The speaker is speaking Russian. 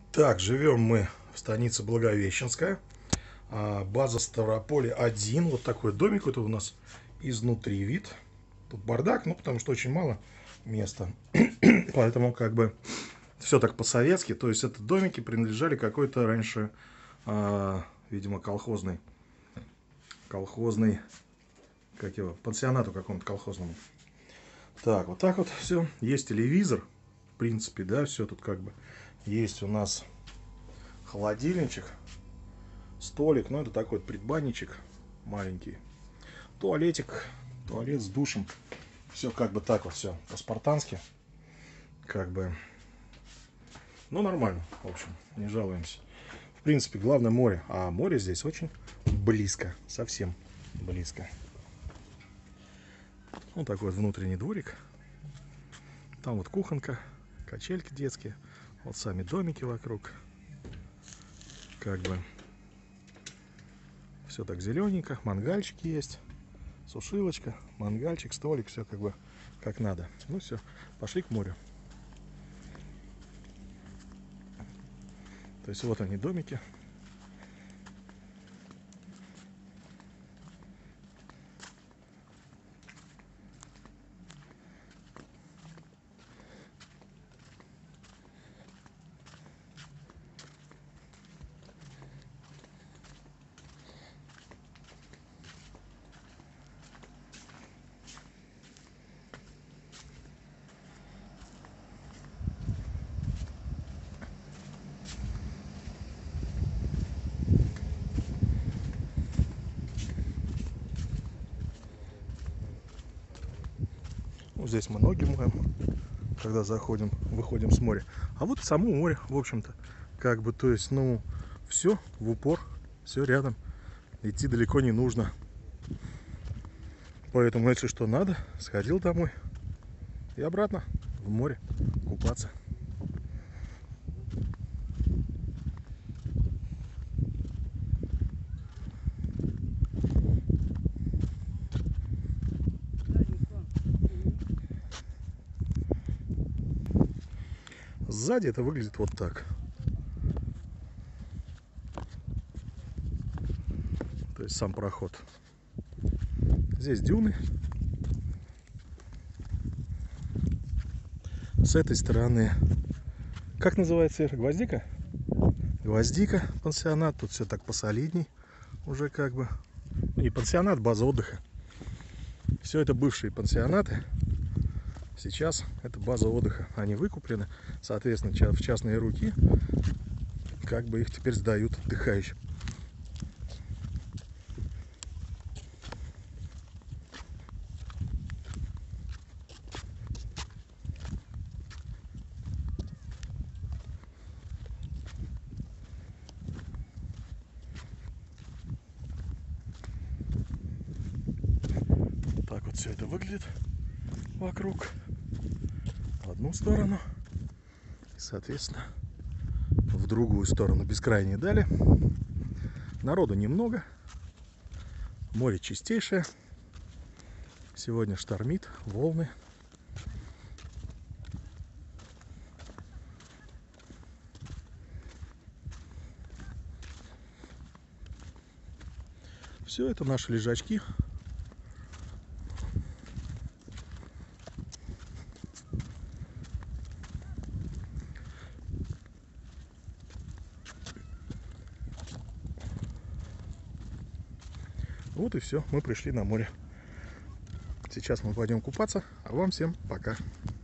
Так, живем мы в станице Благовещенская. База Ставрополе 1. Вот такой домик. Это у нас изнутри вид. Тут бардак, ну потому что очень мало места. Поэтому как бы все так по-советски. То есть это домики принадлежали какой-то раньше, видимо, колхозный, как его, пансионату какому-то колхозному. Так, вот так вот все. Есть телевизор. В принципе, да, все тут как бы есть у нас холодильничек, столик, ну это такой вот предбанничек маленький, туалет с душем, все как бы так вот, все по-спартански, как бы, ну нормально, в общем, не жалуемся. В принципе, главное море, а море здесь очень близко, совсем близко. Вот такой вот внутренний дворик, там вот кухонка, качельки детские, вот сами домики вокруг. Как бы все так зелененько, мангальчики есть, сушилочка, мангальчик, столик, все как бы как надо. Ну все, пошли к морю. То есть вот они, домики. Ну, здесь мы ноги моем, когда выходим с моря. А вот само море, в общем-то, как бы, то есть, ну, все в упор, все рядом. Идти далеко не нужно. Поэтому, если что надо, сходил домой и обратно в море купаться. Сзади это выглядит вот так. То есть сам проход. Здесь дюны. С этой стороны, как называется это? Гвоздика? Гвоздика, пансионат. Тут все так посолидней уже как бы. Не пансионат, база отдыха. Все это бывшие пансионаты. Сейчас это база отдыха. Они выкуплены, соответственно, в частные руки. Как бы их теперь сдают отдыхающим. Так вот все это выглядит вокруг. В одну сторону и, соответственно, в другую сторону. Бескрайние дали. Народу немного. Море чистейшее. Сегодня штормит, волны. Все это наши лежачки. Вот и все, мы пришли на море. Сейчас мы пойдем купаться, а вам всем пока.